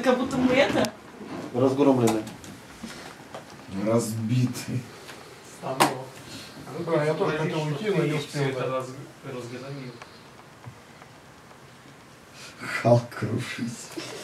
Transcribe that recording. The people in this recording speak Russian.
как будто мы это... Разгромлены. Разбитый. Ну да, я тоже хотел уйти, но не успел. Разгромил. Халк крушись.